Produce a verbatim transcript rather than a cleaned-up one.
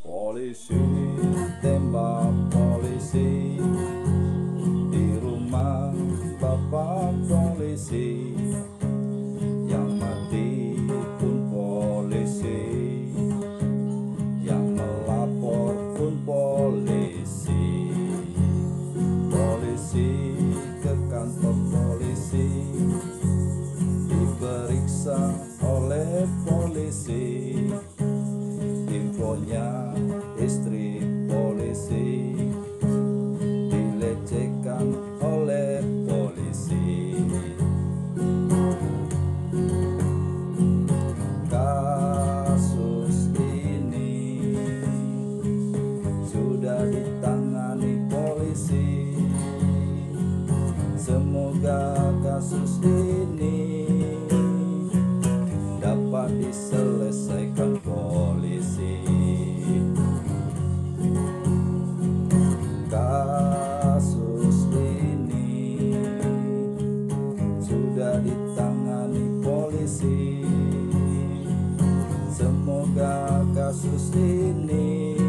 Polisi tembak polisi di rumah bapak polisi, yang mati pun polisi, yang melapor pun polisi. Polisi ke kantor polisi, diperiksa oleh polisi. Infonya istri polisi dilecehkan oleh polisi. Kasus ini sudah ditangani polisi. Semoga kasus ini dapat diselesaikan polisi. Kasus ini sudah ditangani polisi. Semoga kasus ini